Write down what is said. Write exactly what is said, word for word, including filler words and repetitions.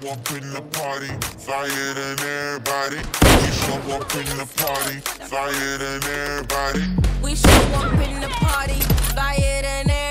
up in the party, fire than everybody. We show up in the party, fire than everybody. We show up in the party, fire than everybody.